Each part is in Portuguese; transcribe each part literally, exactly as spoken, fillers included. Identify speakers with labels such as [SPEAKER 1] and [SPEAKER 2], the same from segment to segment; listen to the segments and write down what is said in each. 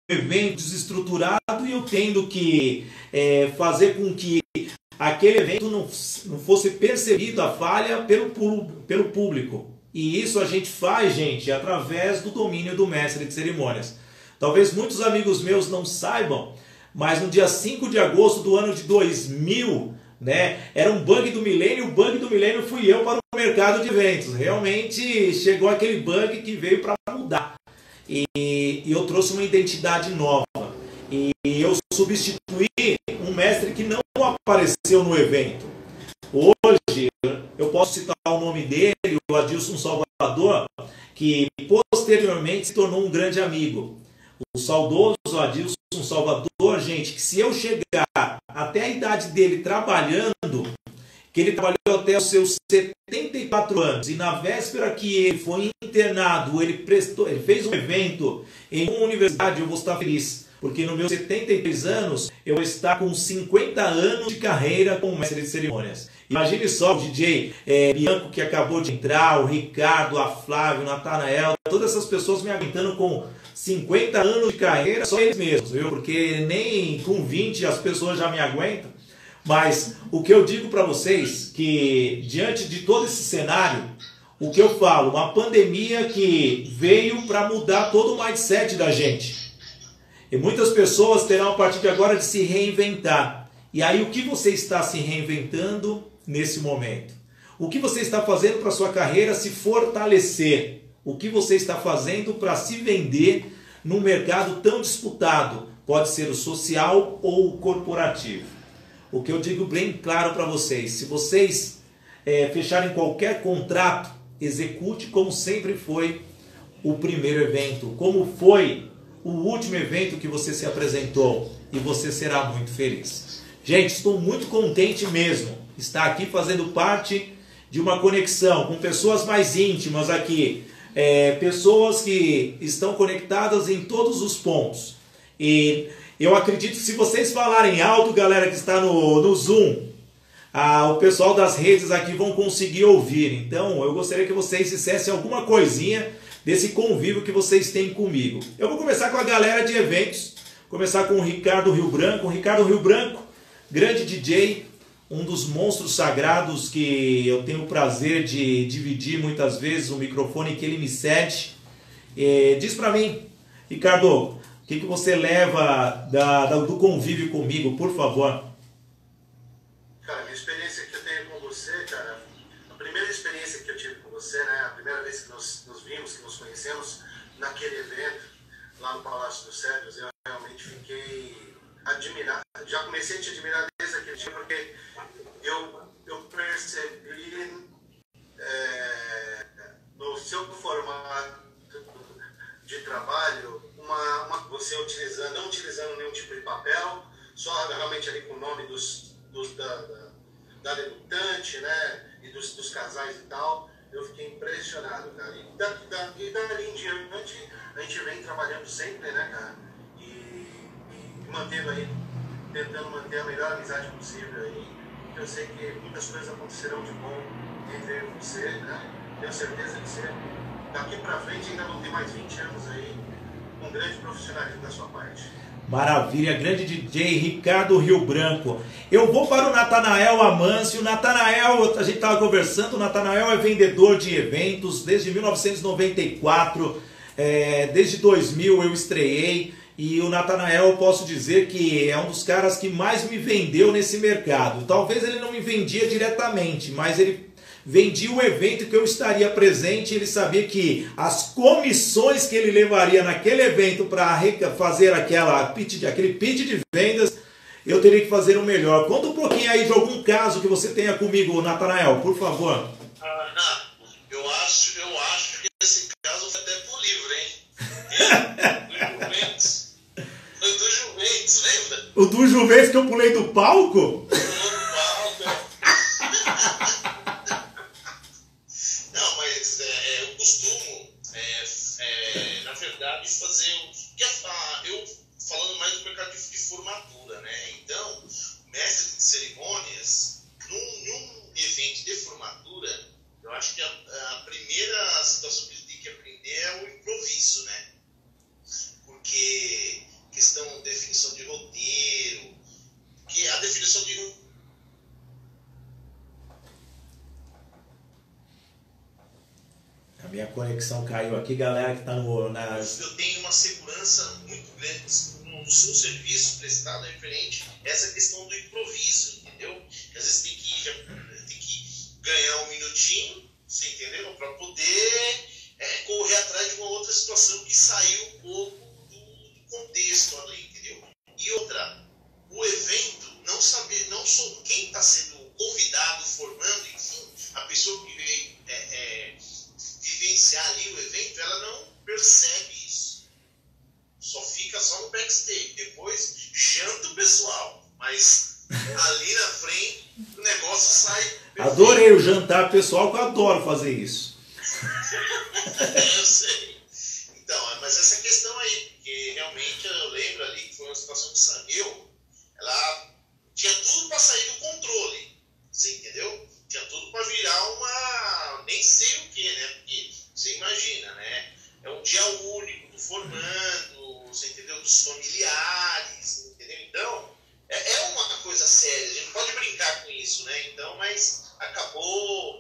[SPEAKER 1] evento desestruturado e eu tendo que é, fazer com que aquele evento não, não fosse percebido a falha pelo, pelo público. E isso a gente faz, gente, através do domínio do mestre de cerimônias. Talvez muitos amigos meus não saibam, mas no dia cinco de agosto do ano de dois mil, né, era um bug do milênio, o bug do milênio fui eu para o mercado de eventos. Realmente chegou aquele bug que veio para mudar. E, e eu trouxe uma identidade nova. E eu substituí um mestre que não apareceu no evento. Hoje, eu posso citar o nome dele, o Adilson Salvador, que posteriormente se tornou um grande amigo. O saudoso Adilson Salvador, gente, que se eu chegar até a idade dele trabalhando, que ele trabalhou até os seus setenta e quatro anos, e na véspera que ele foi internado, ele, prestou, ele fez um evento em uma universidade, eu vou estar feliz, porque nos meus setenta e três anos, eu vou estar com cinquenta anos de carreira como mestre de cerimônias. Imagine só o D J é, Bianco, que acabou de entrar, o Ricardo, a Flávio, o Natanael, todas essas pessoas me aguentando com cinquenta anos de carreira, só eles mesmos, viu? Porque nem com vinte as pessoas já me aguentam. Mas o que eu digo para vocês, que diante de todo esse cenário, o que eu falo, uma pandemia que veio para mudar todo o mindset da gente. E muitas pessoas terão a partir de agora de se reinventar. E aí o que você está se reinventando nesse momento? O que você está fazendo para a sua carreira se fortalecer? O que você está fazendo para se vender num mercado tão disputado? Pode ser o social ou o corporativo. O que eu digo bem claro para vocês, se vocês é, fecharem qualquer contrato, execute como sempre foi o primeiro evento, como foi o último evento que você se apresentou, e você será muito feliz. Gente, estou muito contente mesmo, estar aqui fazendo parte de uma conexão com pessoas mais íntimas aqui, é, pessoas que estão conectadas em todos os pontos. E eu acredito que se vocês falarem alto, galera que está no, no Zoom, ah, o pessoal das redes aqui vão conseguir ouvir. Então, eu gostaria que vocês dissessem alguma coisinha desse convívio que vocês têm comigo. Eu vou começar com a galera de eventos, começar com o Ricardo Rio Branco. O Ricardo Rio Branco, grande D J, um dos monstros sagrados que eu tenho o prazer de dividir muitas vezes o microfone que ele me cede. É, diz para mim, Ricardo, o que, que você leva da, da, do convívio comigo, por favor?
[SPEAKER 2] Cara, a minha experiência que eu tenho com você, cara, a primeira experiência que eu tive com você, né, a primeira vez que nós nos vimos, que nos conhecemos, naquele evento, lá no Palácio dos Cedros, eu realmente fiquei admirado. Já comecei a te admirar desde aquele dia, porque eu, eu percebi é, no seu formato de trabalho, uma, uma, você utilizando, não utilizando nenhum tipo de papel, só realmente ali com o nome dos, dos, da, da, da debutante, né, e dos, dos casais e tal. Eu fiquei impressionado, cara. E, da, da, e dali em diante, a gente vem trabalhando sempre, né, cara, e, e mantendo aí, tentando manter a melhor amizade possível aí. Eu sei que muitas coisas acontecerão de bom entre eu e você, né, tenho certeza que você, daqui pra frente, ainda vão ter mais vinte anos aí, um grande profissionalismo da sua parte.
[SPEAKER 1] Maravilha, grande D J Ricardo Rio Branco. Eu vou para o Natanael Amâncio. O Natanael, a gente estava conversando, o Natanael é vendedor de eventos desde mil novecentos e noventa e quatro, é, desde dois mil eu estreiei, e o Natanael, eu posso dizer que é um dos caras que mais me vendeu nesse mercado. Talvez ele não me vendia diretamente, mas ele vendia o evento que eu estaria presente. Ele sabia que as comissões que ele levaria naquele evento para fazer aquela pitch, aquele pitch de vendas, eu teria que fazer o melhor. Conta um pouquinho aí de algum caso que você tenha comigo, Natanael, por favor.
[SPEAKER 3] Ah, não, eu acho, eu acho que esse caso foi até pro livro, hein? É, do Juventus. Foi do Juventus, lembra?
[SPEAKER 1] O do Juventus que eu pulei do palco?
[SPEAKER 3] Pulou do palco. Não, mas é, eu costumo, é, é, na verdade, fazer o. Eu falando mais do mercado de, de formatura, né? Então, o mestre de cerimônias, num, num evento de formatura, eu acho que a, a primeira situação que ele tem que aprender é o improviso, né? Porque
[SPEAKER 1] minha conexão caiu aqui, galera que está no... Na...
[SPEAKER 3] Eu tenho uma segurança muito grande no seu serviço prestado referente a essa questão do improviso, entendeu? Que às vezes tem que, já, tem que ganhar um minutinho, você entendeu? Para poder é, correr atrás de uma outra situação que saiu um pouco do, do contexto ali, entendeu? E outra, o evento, não saber, não sou quem está sendo convidado, formando, enfim, a pessoa que veio é, é, vivenciar ali o evento, ela não percebe isso. Só fica só no backstage. Depois janta o pessoal. Mas ali na frente o negócio sai perfeito.
[SPEAKER 1] Adorei o jantar pessoal, que eu adoro fazer isso.
[SPEAKER 3] É, eu sei. Então, mas essa questão aí, porque realmente eu lembro ali que foi uma situação que saiu, ela tinha tudo para sair do controle. Você entendeu? Tinha tudo para virar uma... nem sei o que, né? Porque você imagina, né? É um dia único do formando, você entendeu? Dos familiares, entendeu? Então, é, é uma coisa séria. A gente não pode brincar com isso, né? Então, mas acabou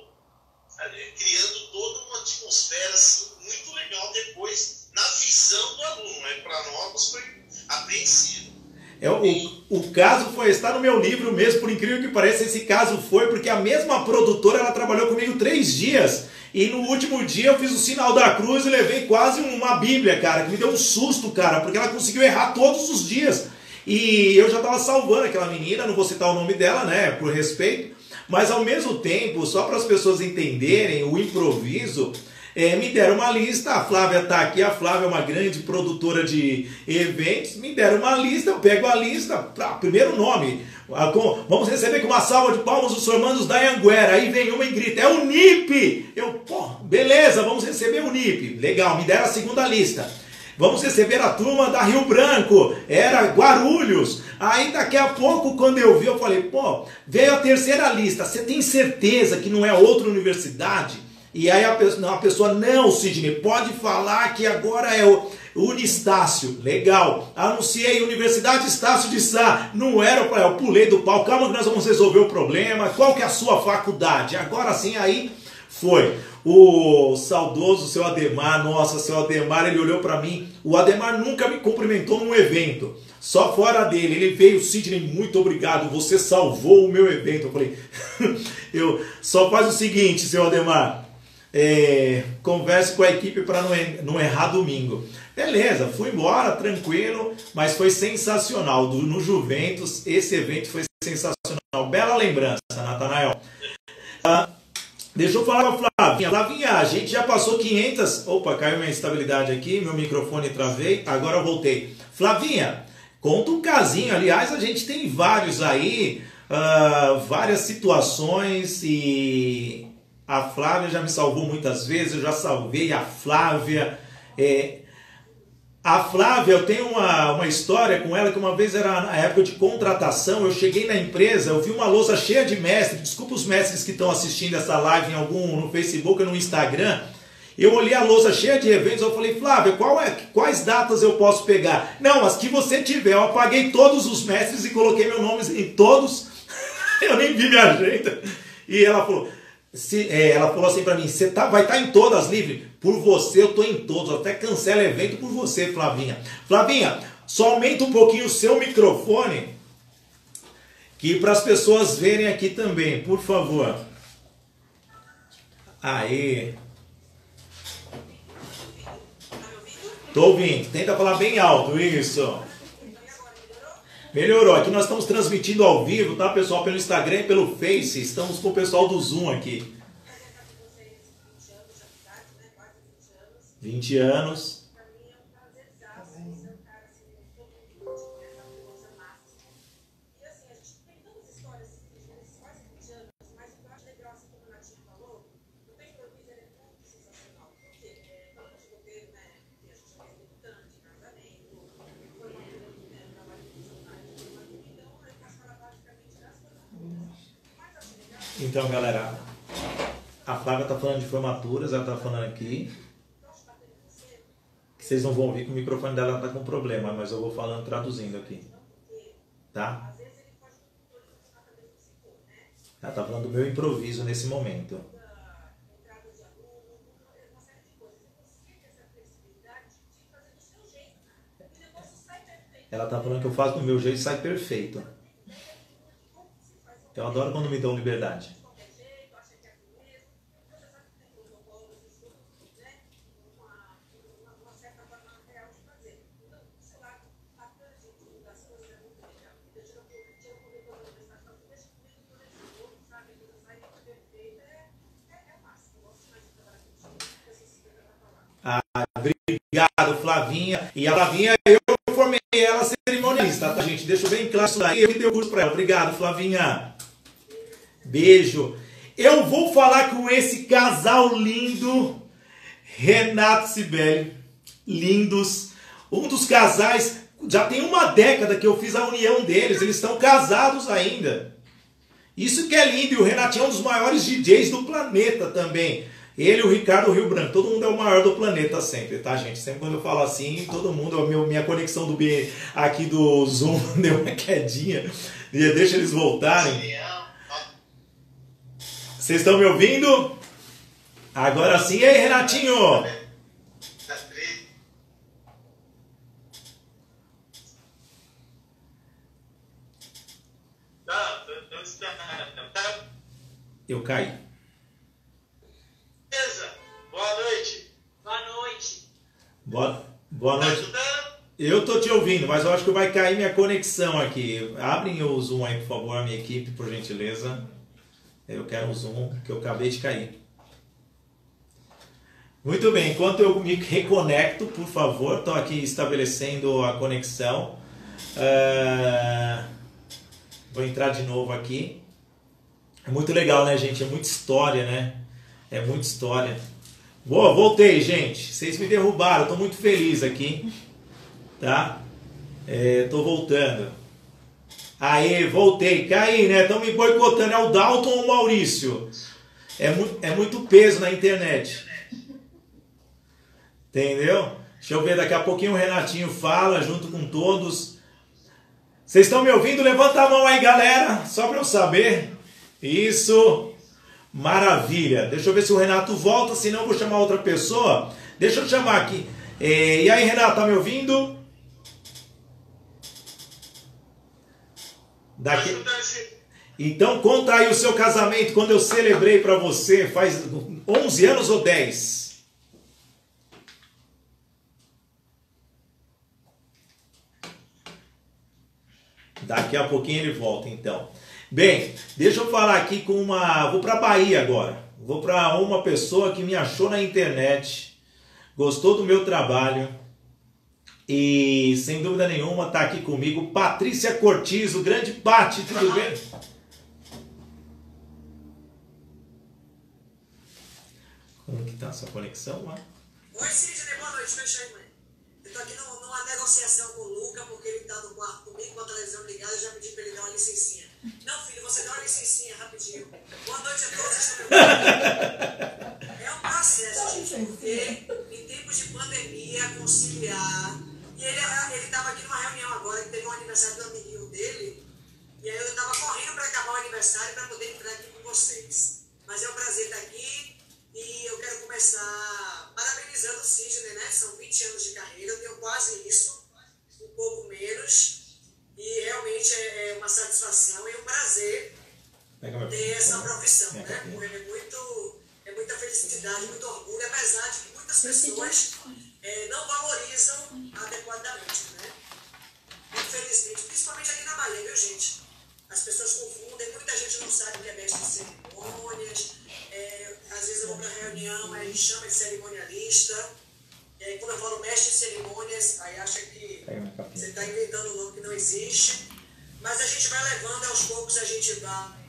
[SPEAKER 3] criando toda uma atmosfera assim, muito legal depois na visão do aluno, né? Para nós foi apreensivo.
[SPEAKER 1] É, o, o caso foi, está no meu livro mesmo, por incrível que pareça, esse caso foi porque a mesma produtora, ela trabalhou comigo três dias e no último dia eu fiz o sinal da cruz e levei quase uma bíblia, cara, que me deu um susto, cara, porque ela conseguiu errar todos os dias e eu já estava salvando aquela menina, não vou citar o nome dela, né, por respeito, mas ao mesmo tempo, só para as pessoas entenderem o improviso, É, me deram uma lista, a Flávia está aqui, a Flávia é uma grande produtora de eventos, me deram uma lista, eu pego a lista, pra, primeiro nome, a, com, vamos receber com uma salva de palmas os formandos da Anhanguera, aí vem uma e grita, é o N I P! Eu, pô, beleza, vamos receber o N I P, legal, me deram a segunda lista. Vamos receber a turma da Rio Branco, era Guarulhos. Aí daqui a pouco, quando eu vi, eu falei, pô, veio a terceira lista, você tem certeza que não é outra universidade? E aí a pessoa, a pessoa, não, Sidney, pode falar que agora é o Unistácio. Legal. Anunciei Universidade Estácio de Sá. Não era, eu pulei do pau. Calma que nós vamos resolver o problema. Qual que é a sua faculdade? Agora sim, aí foi. O saudoso seu Ademar, nossa, seu Ademar, ele olhou para mim. O Ademar nunca me cumprimentou num evento. Só fora dele. Ele veio, Sidney, muito obrigado. Você salvou o meu evento. Eu falei, eu só faz o seguinte, seu Ademar. É, converse com a equipe para não, não errar domingo. Beleza, fui embora, tranquilo, mas foi sensacional. Do, no Juventus, esse evento foi sensacional. Bela lembrança, Natanael. Ah, deixa eu falar com a Flavinha. Flavinha, a gente já passou quinhentas... Opa, caiu minha instabilidade aqui, meu microfone travei, agora eu voltei. Flavinha, conta um casinho. Aliás, a gente tem vários aí, uh, várias situações e... A Flávia já me salvou muitas vezes, eu já salvei a Flávia. É, a Flávia, eu tenho uma, uma história com ela que uma vez era na época de contratação, eu cheguei na empresa, eu vi uma lousa cheia de mestres, desculpa os mestres que estão assistindo essa live em algum, no Facebook ou no Instagram, eu olhei a lousa cheia de eventos, eu falei, Flávia, qual é, quais datas eu posso pegar? Não, as que você tiver, eu apaguei todos os mestres e coloquei meu nome em todos, eu nem vi minha agenda, e ela falou... Se, é, ela falou assim pra mim, você tá, vai estar tá em todas, livre? Por você eu tô em todos, até cancela evento por você, Flavinha. Flavinha, só aumenta um pouquinho o seu microfone, que para as pessoas verem aqui também, por favor. Aê. Tô ouvindo, tenta falar bem alto, isso. Melhorou, aqui nós estamos transmitindo ao vivo, tá, pessoal? Pelo Instagram e pelo Face, estamos com o pessoal do Zoom aqui. vinte anos. Então, galera, a Flávia está falando de formaturas, ela está falando aqui. Que vocês não vão ouvir que o microfone dela está com problema, mas eu vou falando, traduzindo aqui. Tá? Ela está falando do meu improviso nesse momento. Ela tá falando que eu faço do meu jeito e sai perfeito. Eu adoro quando me dão liberdade. Ah, obrigado, Flavinha. E a Flavinha, eu formei ela cerimonialista, tá, gente? Deixa bem claro isso daí. Eu que dei o curso pra ela. Obrigado, Flavinha. Beijo. Eu vou falar com esse casal lindo, Renato e Cibele. Lindos. Um dos casais, já tem uma década que eu fiz a união deles. Eles estão casados ainda. Isso que é lindo. E o Renatinho é um dos maiores D Js do planeta também. Ele e o Ricardo Rio Branco, todo mundo é o maior do planeta sempre, tá, gente? Sempre quando eu falo assim, todo mundo, meu, minha conexão do B aqui do Zoom deu uma quedinha. Deixa eles voltarem. Vocês estão me ouvindo? Agora sim, e aí, Renatinho? Eu caí.
[SPEAKER 3] Boa noite.
[SPEAKER 4] Boa noite.
[SPEAKER 1] Boa, boa noite. Eu tô te ouvindo, mas eu acho que vai cair minha conexão aqui. Abrem o Zoom aí, por favor, a minha equipe, por gentileza. Eu quero um Zoom, que eu acabei de cair. Muito bem, enquanto eu me reconecto, por favor, estou aqui estabelecendo a conexão. Uh, vou entrar de novo aqui. É muito legal, né, gente? É muita história, né? É muita história. Boa, voltei, gente. Vocês me derrubaram, estou muito feliz aqui. Tá? Estou é, voltando. Aê, voltei. Caí, né? Estão me boicotando. É o Dalton ou o Maurício? É, mu é muito peso na internet. Entendeu? Deixa eu ver, daqui a pouquinho o Renatinho fala junto com todos. Vocês estão me ouvindo? Levanta a mão aí, galera. Só para eu saber. Isso. Maravilha. Deixa eu ver se o Renato volta, senão eu vou chamar outra pessoa. Deixa eu chamar aqui. E aí, Renato, tá me ouvindo? Daqui... Então conta aí o seu casamento, quando eu celebrei para você, faz onze anos ou dez? Daqui a pouquinho ele volta, então. Bem, deixa eu falar aqui com uma... Vou para Bahia agora. Vou para uma pessoa que me achou na internet, gostou do meu trabalho e, sem dúvida nenhuma, está aqui comigo, Patrícia Cortizo. Grande Pati, tudo bem? Como que tá a sua conexão lá?
[SPEAKER 4] Oi, Sidney, boa noite, fecha aí, mãe. Eu tô aqui numa negociação com o Luca, porque ele tá no quarto comigo, com a televisão ligada, eu já pedi pra ele dar uma licencinha. Não, filho, você dá uma licencinha rapidinho. Boa noite a todos. É um processo, gente, porque em tempos de pandemia, conciliar... E ele, ele tava aqui numa reunião agora, que teve um aniversário do amiguinho dele, e aí eu tava correndo pra acabar o aniversário pra poder entrar aqui com vocês. Mas é um prazer estar aqui. E eu quero começar parabenizando o Sidney, né? São vinte anos de carreira, eu tenho quase isso, um pouco menos. E realmente é uma satisfação e um prazer ter essa profissão, né? Porque é, muito, é muita felicidade, muito orgulho, apesar de que muitas pessoas é, não valorizam adequadamente, né? Infelizmente, principalmente aqui na Bahia, viu, gente? As pessoas confundem, muita gente não sabe o que é mestre de cerimônias. É, às vezes eu vou para reunião, aí chama de cerimonialista, e aí quando eu falo mestre de cerimônias, aí acha que você está inventando um nome que não existe, mas a gente vai levando, aos poucos a gente vai.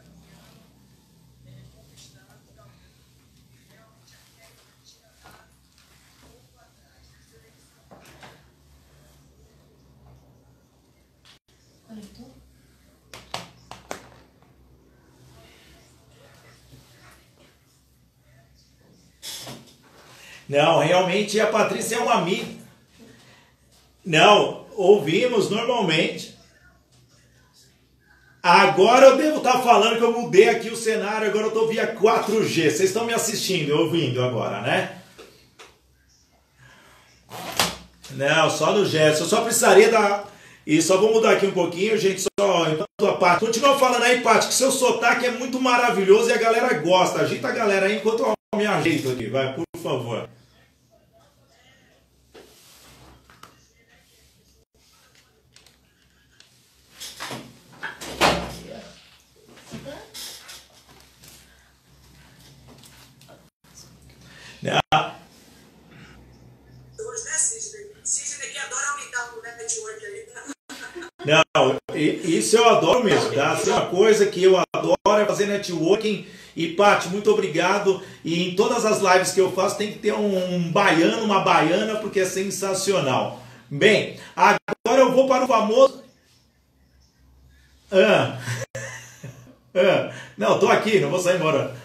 [SPEAKER 1] Não, realmente a Patrícia é uma amiga. Não, ouvimos normalmente. Agora eu devo estar falando que eu mudei aqui o cenário, agora eu estou via quatro G. Vocês estão me assistindo, ouvindo agora, né? Não, só no gesto. Eu só precisaria da... E só vou mudar aqui um pouquinho, gente, só enquanto a Paty. Continua falando aí, Paty, que seu sotaque é muito maravilhoso e a galera gosta. Agita a galera aí enquanto eu me ajeito aqui, vai, por favor. Não, isso eu adoro mesmo, tá? Assim, uma coisa que eu adoro é fazer networking. E, Paty, muito obrigado. E em todas as lives que eu faço tem que ter um baiano, uma baiana, porque é sensacional. Bem, agora eu vou para o famoso... Ah. Ah. Não, tô aqui, não vou sair embora.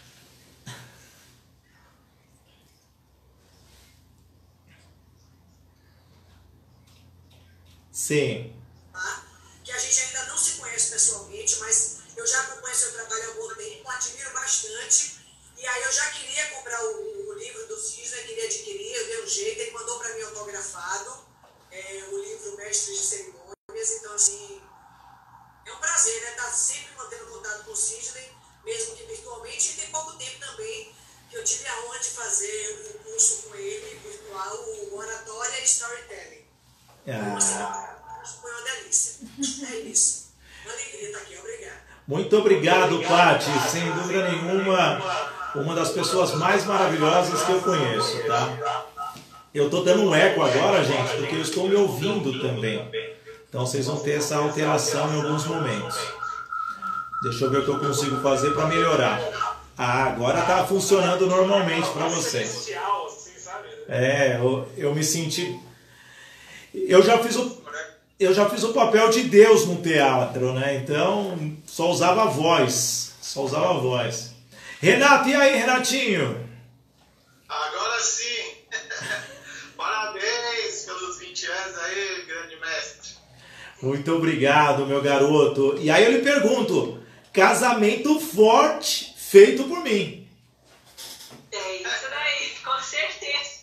[SPEAKER 1] Sim.
[SPEAKER 4] Que a gente ainda não se conhece pessoalmente, mas eu já acompanho seu trabalho há algum tempo, admiro bastante. E aí eu já queria comprar o, o livro do Cisne, queria adquirir, eu dei um jeito, ele mandou para mim autografado, é, o livro Mestre de Cerimônias. Então, assim, é um prazer, né? Estar sempre mantendo contato com o Cisne, mesmo que virtualmente. E tem pouco tempo também que eu tive a honra de fazer um curso com ele, virtual, o Oratória e Storytelling.
[SPEAKER 1] Ah.
[SPEAKER 4] Foi uma delícia. É isso. Uma alegria estar aqui. Obrigado.
[SPEAKER 1] Muito obrigado, Paty. Sem dúvida nenhuma, uma das pessoas mais maravilhosas que eu conheço, tá? Eu tô dando um eco agora, gente, porque eu estou me ouvindo também. Então vocês vão ter essa alteração em alguns momentos. Deixa eu ver o que eu consigo fazer para melhorar. Ah, agora tá funcionando normalmente para vocês. É, eu, eu me senti... Eu já fiz o... Eu já fiz o papel de Deus no teatro, né? Então, só usava a voz. Só usava a voz. Renato, e aí, Renatinho?
[SPEAKER 3] Agora sim. Parabéns pelos vinte anos aí, grande mestre.
[SPEAKER 1] Muito obrigado, meu garoto. E aí eu lhe pergunto, casamento forte feito por mim.
[SPEAKER 5] É isso daí, com certeza.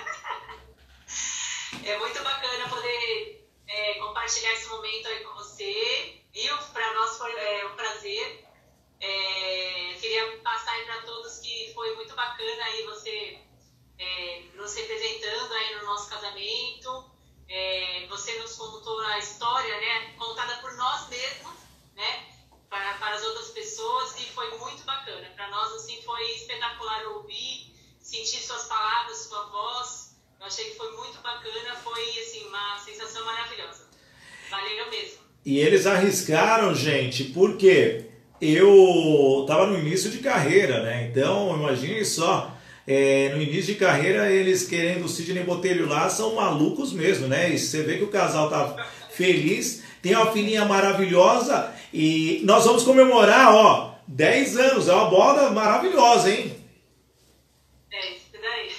[SPEAKER 5] É muito bacana poder... É, compartilhar esse momento aí com você, viu? Para nós foi é, um prazer. É, queria passar aí para todos que foi muito bacana aí você é, nos representando aí no nosso casamento. É, você nos contou a história, né? Contada por nós mesmos, né? Para, para as outras pessoas, e foi muito bacana. Para nós, assim, foi espetacular ouvir, sentir suas palavras, sua voz. Eu achei que foi muito bacana, foi assim, uma sensação maravilhosa. Valeu mesmo.
[SPEAKER 1] E eles arriscaram, gente, porque eu estava no início de carreira, né? Então, imagine só, é, no início de carreira, eles querendo o Sidney Botelho lá, são malucos mesmo, né? E você vê que o casal tá feliz, tem uma filhinha maravilhosa e nós vamos comemorar, ó, dez anos, é uma boda maravilhosa, hein?
[SPEAKER 5] É, isso daí.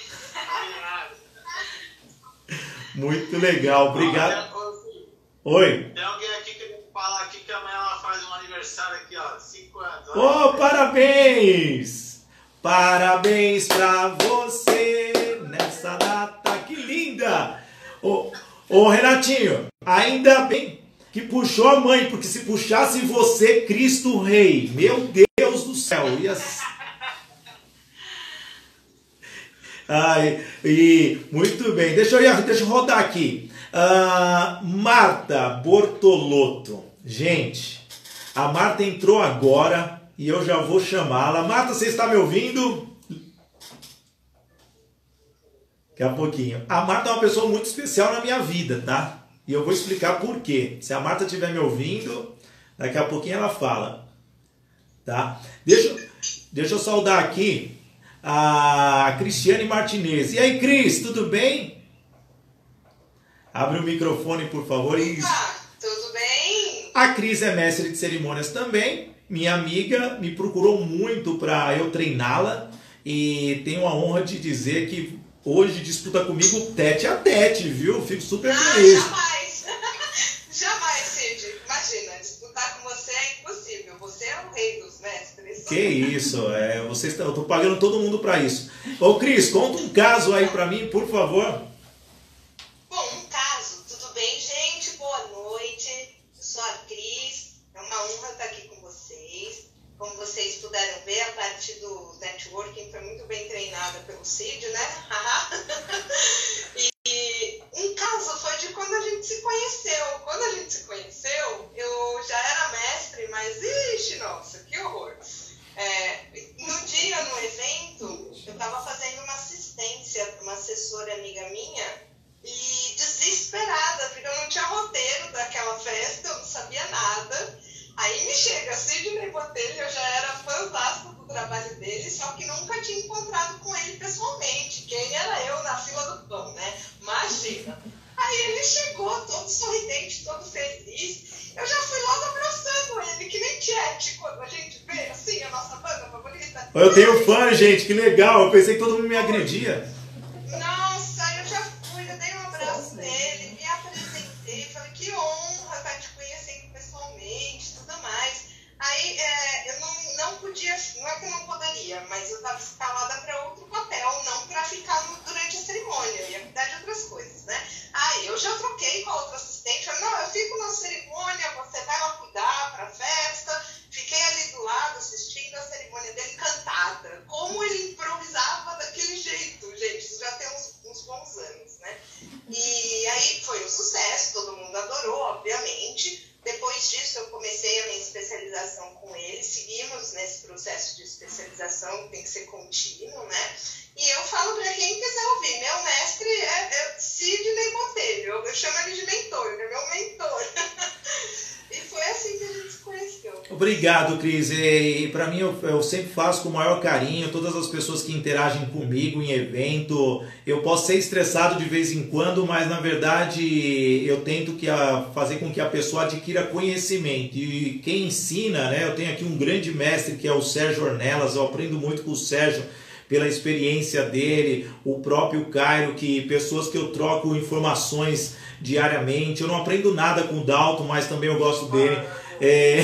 [SPEAKER 1] Muito legal, obrigado. Oi.
[SPEAKER 3] Tem alguém aqui que quer falar aqui que amanhã ela faz um aniversário aqui, ó, cinco anos.
[SPEAKER 1] Ô, oh, parabéns! Parabéns pra você nessa data, que linda! Ô, oh, oh, Renatinho, ainda bem que puxou a mãe, porque se puxasse você, Cristo Rei, meu Deus do céu, ia... Ai, e muito bem, deixa eu, deixa eu rodar aqui. Uh, Marta Bortolotto. Gente, a Marta entrou agora e eu já vou chamá-la. Marta, você está me ouvindo? Daqui a pouquinho. A Marta é uma pessoa muito especial na minha vida, tá? E eu vou explicar por quê. Se a Marta estiver me ouvindo, daqui a pouquinho ela fala. Tá? Deixa, deixa eu saudar aqui a Cristiane Martinez. E aí, Cris, tudo bem? Abre o microfone, por favor. E...
[SPEAKER 6] Ah, tudo bem?
[SPEAKER 1] A Cris é mestre de cerimônias também. Minha amiga me procurou muito para eu treiná-la. E tenho a honra de dizer que hoje disputa comigo tete a tete, viu? Fico super
[SPEAKER 6] ah,
[SPEAKER 1] feliz.
[SPEAKER 6] Jamais! Jamais, Cid. Imagina, disputar com você é impossível. Você é o rei dos mestres.
[SPEAKER 1] Que isso, é, vocês, eu tô pagando todo mundo para isso. Ô Cris, conta um caso aí para mim, por favor.
[SPEAKER 6] Bom, um caso, tudo bem, gente? Boa noite. chega, Sidney Botelho, eu já era fãzasto do trabalho dele, só que nunca tinha encontrado com ele pessoalmente. Quem era eu na fila do pão, né? Imagina. Aí ele chegou todo sorridente, todo feliz. Eu já fui logo abraçando ele, que nem Tiete, quando a gente vê, assim, a nossa banda favorita.
[SPEAKER 1] Eu tenho fã, gente, que legal. Eu pensei que todo mundo me agredia.
[SPEAKER 6] Nossa, eu já fui, eu dei um abraço nele, me apresentei, falei que honra estar te conhecendo pessoalmente, tudo mais. Aí é, eu não, não podia, não é que eu não poderia, mas eu estava escalada para outro papel, não para ficar no, durante a cerimônia, eu ia cuidar de outras coisas, né? Aí eu já troquei com a outra assistente, falei, não, eu fico na cerimônia, você vai lá cuidar para a festa. Fiquei ali do lado assistindo a cerimônia dele cantada. Como ele improvisava daquele jeito, gente, isso já tem uns, uns bons anos, né? E aí foi um sucesso, todo mundo adorou, obviamente. Depois disso eu comecei a minha especialização com ele, seguimos nesse processo de especialização que tem que ser contínuo, né? E eu falo para quem quiser ouvir, meu mestre é, é Sidney Botelho, eu, eu chamo ele de mentor, ele é meu mentor. E foi assim que a gente se conheceu.
[SPEAKER 1] Obrigado, Cris. E para mim, eu, eu sempre faço com o maior carinho. Todas as pessoas que interagem comigo em evento, eu posso ser estressado de vez em quando, mas na verdade eu tento que a, fazer com que a pessoa adquira conhecimento. E quem ensina, né? Eu tenho aqui um grande mestre que é o Sérgio Ornelas. Eu aprendo muito com o Sérgio pela experiência dele, o próprio Cairo, que pessoas que eu troco informações diariamente. Eu não aprendo nada com o Dalton, mas também eu gosto dele. É...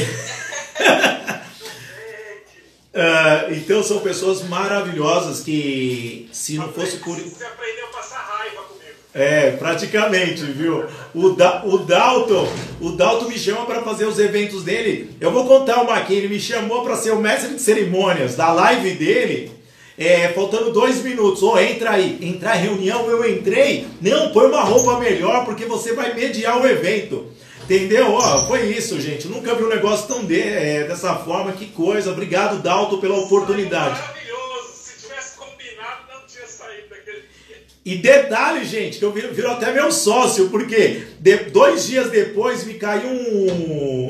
[SPEAKER 1] uh, então são pessoas maravilhosas que, se não fosse por...
[SPEAKER 7] Você aprendeu a passar raiva comigo.
[SPEAKER 1] É, praticamente, viu? O, da, o Dalton, o Dalton me chama para fazer os eventos dele. Eu vou contar uma aqui, ele me chamou para ser o mestre de cerimônias da live dele. É, faltando dois minutos, ô, oh, entra aí, entrar em reunião, eu entrei, não, põe uma roupa melhor porque você vai mediar o evento, entendeu? Ó, oh, foi isso, gente, nunca vi um negócio tão de, é, dessa forma, que coisa, obrigado, Dalton, pela oportunidade.
[SPEAKER 7] Maravilhoso, se tivesse combinado não tinha saído daquele dia.
[SPEAKER 1] E detalhe, gente, que eu viro, viro até meu sócio, porque de, dois dias depois me caiu um...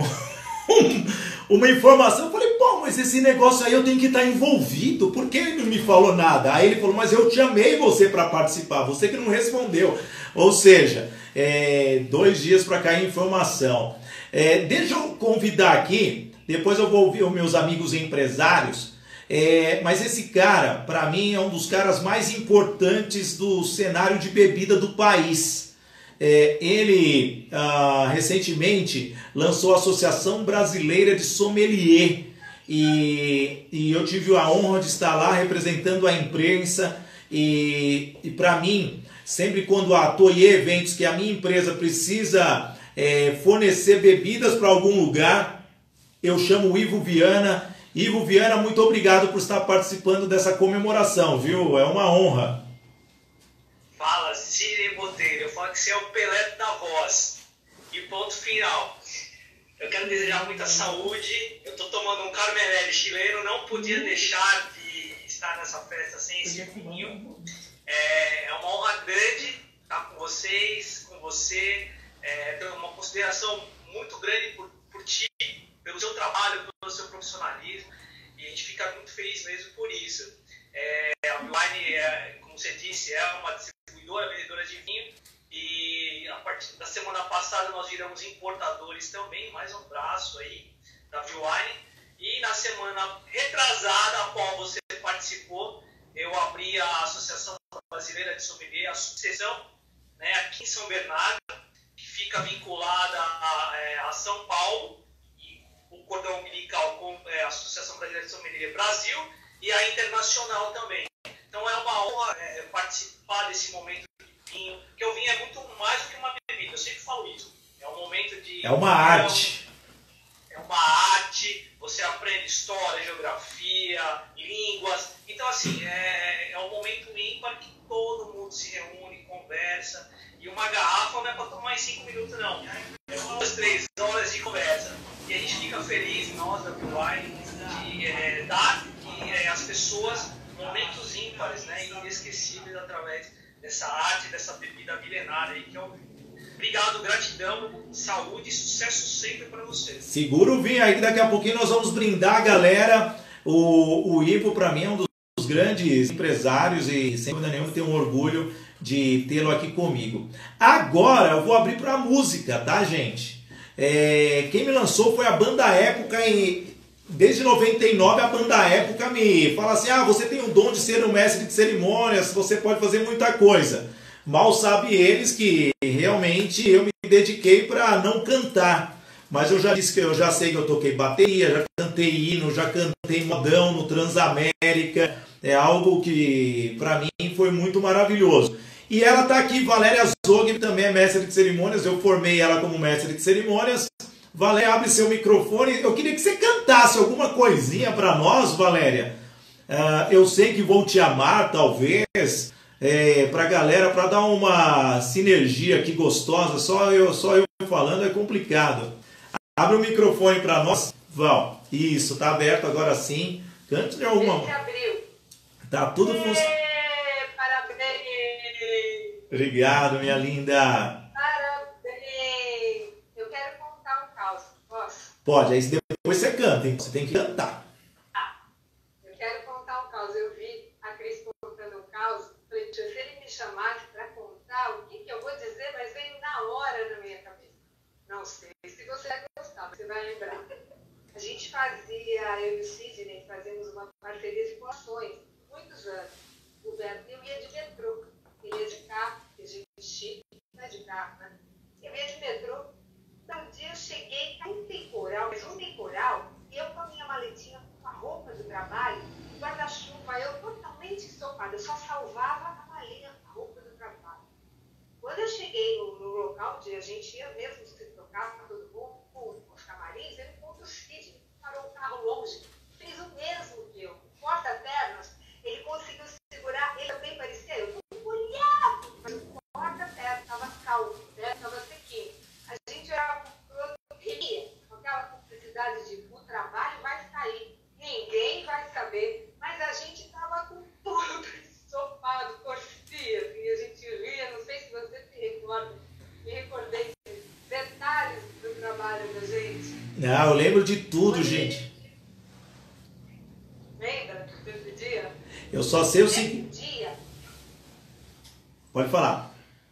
[SPEAKER 1] uma informação, eu falei, pô, mas esse negócio aí eu tenho que estar envolvido, por que ele não me falou nada? Aí ele falou, mas eu chamei você para participar, você que não respondeu. Ou seja, é, dois dias para cair informação. É, deixa eu convidar aqui, depois eu vou ouvir os meus amigos empresários, é, mas esse cara, para mim, é um dos caras mais importantes do cenário de bebida do país. É, ele ah, recentemente lançou a Associação Brasileira de Sommelier e, e eu tive a honra de estar lá representando a imprensa e, e para mim, sempre quando há ateliê, eventos que a minha empresa precisa é, fornecer bebidas para algum lugar, eu chamo o Ivo Viana. Ivo Viana, muito obrigado por estar participando dessa comemoração, viu? É uma honra.
[SPEAKER 8] Fala, Sidney Botelho, eu falo que você é o Pelé da voz. E ponto final. Eu quero desejar muita saúde. Eu estou tomando um Carmelele chileno, não podia deixar de estar nessa festa sem esse vinho. É, é uma honra grande estar com vocês, com você. É, tenho uma consideração muito grande por, por ti, pelo seu trabalho, pelo seu profissionalismo. E a gente fica muito feliz mesmo por isso. É, a Wine, é, como você disse, é uma distribuidora, vendedora de vinho, e a partir da semana passada nós viramos importadores também, mais um braço aí da Wine. E na semana retrasada, a qual você participou, eu abri a Associação Brasileira de Sommelier, a Sucessão, né, aqui em São Bernardo, que fica vinculada a, a, a São Paulo, e o cordão umbilical com é, a Associação Brasileira de Sommelier Brasil, e a internacional também. Então é uma honra é, participar desse momento de vinho, porque o vinho é muito mais do que uma bebida, eu sempre falo isso. É um momento de...
[SPEAKER 1] É uma arte.
[SPEAKER 8] É uma arte, você aprende história, geografia, línguas. Então assim, é, é um momento ímpar que todo mundo se reúne, conversa, e uma garrafa não é para tomar em cinco minutos não. É duas, três horas de conversa. E a gente fica feliz, nós da Wine, de é, dar é, às pessoas momentos ímpares, né, inesquecíveis através dessa arte, dessa bebida milenária aí que é o vinho. Obrigado, gratidão, saúde e sucesso sempre para você.
[SPEAKER 1] Segura o vinho aí que daqui a pouquinho nós vamos brindar a galera. O, o Ivo, para mim, é um dos grandes empresários e sem dúvida nenhuma tenho um orgulho de tê-lo aqui comigo. Agora eu vou abrir para música, tá, gente? É, quem me lançou foi a Banda Época em... Desde noventa e nove a Banda Época me fala assim, ah, você tem o dom de ser um mestre de cerimônias, você pode fazer muita coisa. Mal sabe eles que realmente eu me dediquei para não cantar. Mas eu já disse que eu já sei que eu toquei bateria, já cantei hino, já cantei modão no Transamérica. É algo que para mim foi muito maravilhoso. E ela está aqui, Valéria Zog, que também é mestre de cerimônias. Eu formei ela como mestre de cerimônias. Valéria, abre seu microfone. Eu queria que você cantasse alguma coisinha para nós, Valéria. Uh, eu sei que vou te amar, talvez, é, para a galera, para dar uma sinergia aqui gostosa. Só eu, só eu falando é complicado. Abre o microfone para nós, Val. Isso, tá aberto agora sim. Cante de alguma.
[SPEAKER 4] Ele abriu.
[SPEAKER 1] Tá tudo funcionando.
[SPEAKER 4] Parabéns.
[SPEAKER 1] Obrigado, minha linda. Pode, aí depois você canta, hein? Você tem que cantar.
[SPEAKER 4] Ah, eu quero contar um caos. Eu vi a Cris contando um caos. Falei, se ele me chamasse para contar, o que, que eu vou dizer, mas veio na hora na minha cabeça. Não sei se você vai gostar, você vai lembrar. A gente fazia, eu e o Sidney, fazíamos uma parceria de poções, muitos anos. O Beto, eu ia de metrô, ele ia de carro, ia de chique, não é de carro, né? Eu ia de metrô. Um dia eu cheguei, tá um temporal, mas um temporal, e eu com a minha maletinha, com a roupa do trabalho, guarda-chuva, eu totalmente estopada, eu só salvava a malinha, a roupa do trabalho. Quando eu cheguei no, no local onde a gente ia mesmo se trocar para todo mundo, com os camarins, ele encontrou o Sidney, parou o carro longe, fez o mesmo que eu, porta-pernas, ele conseguiu segurar, ele também parecia eu, molhado, mas o porta-pernas estava calmo, né, estava sequinho. A gente era ria, com aquela publicidade de o trabalho vai sair, ninguém vai saber, mas a gente estava com tudo ensopado, torcia, assim, a gente ria, não sei se você se recorda, me recordei de detalhes do trabalho da gente.
[SPEAKER 1] Não, eu lembro de tudo, Mas, gente.
[SPEAKER 4] Lembra desse dia?
[SPEAKER 1] Eu só sei o seguinte.
[SPEAKER 4] Dia,
[SPEAKER 1] Pode falar.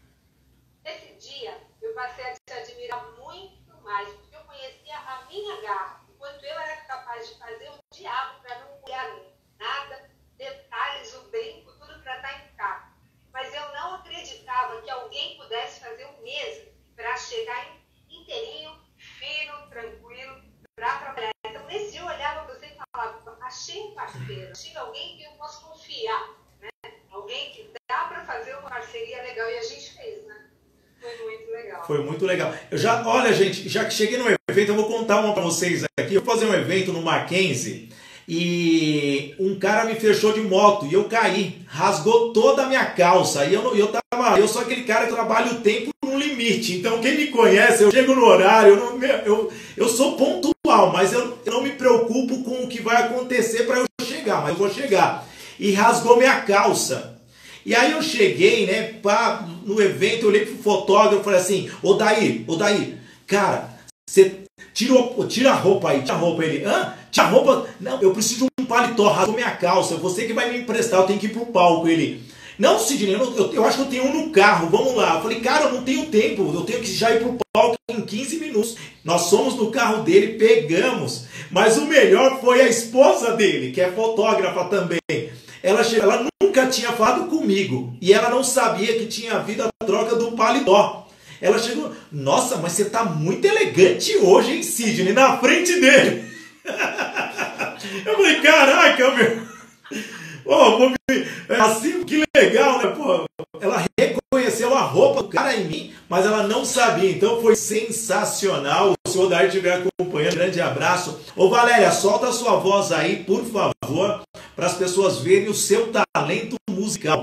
[SPEAKER 4] minha garra, enquanto eu era capaz de fazer o diabo para não molhar nada, detalhes, o brinco, tudo para estar impecável. Mas eu não acreditava que alguém pudesse fazer o mesmo para chegar inteirinho, fino, tranquilo, para trabalhar. Então, nesse dia eu olhava você e falava, achei um parceiro, achei alguém que eu posso confiar, né? Alguém que dá para fazer uma parceria legal, e a gente fez, né? Foi muito legal.
[SPEAKER 1] Foi muito legal. Eu já, olha, gente, já que cheguei no evento, eu vou contar uma para vocês aqui. Eu vou fazer um evento no Mackenzie e um cara me fechou de moto e eu caí, rasgou toda a minha calça. E eu, eu tava, eu sou aquele cara que trabalha o tempo no limite. Então, quem me conhece, eu chego no horário, eu, não, eu, eu sou pontual, mas eu, eu não me preocupo com o que vai acontecer para eu chegar, mas eu vou chegar. E rasgou minha calça. E aí eu cheguei, né, pá, no evento, eu olhei pro fotógrafo e falei assim, ô Daí, ô Daí, cara, você tira, tira a roupa aí, tira a roupa. Ele, hã? Tira a roupa? Não, eu preciso de um paletó, rasgou minha calça, você que vai me emprestar, eu tenho que ir pro palco. Ele, não, Sidney, eu, eu, eu acho que eu tenho um no carro, vamos lá. Eu falei, cara, eu não tenho tempo, eu tenho que já ir pro palco em quinze minutos. Nós somos no carro dele, pegamos, mas o melhor foi a esposa dele, que é fotógrafa também. Ela, chegou, ela nunca tinha falado comigo. E ela não sabia que tinha havido a troca do paletó. Ela chegou, nossa, mas você tá muito elegante hoje, hein, Sidney? Na frente dele. Eu falei, caraca, meu. Oh, assim, que legal, né? Pô, ela reconheceu a roupa do cara em mim, mas ela não sabia. Então foi sensacional. O senhor Daí estiver acompanhando, grande abraço. Ô Valéria, solta a sua voz aí, por favor, para as pessoas verem o seu talento musical.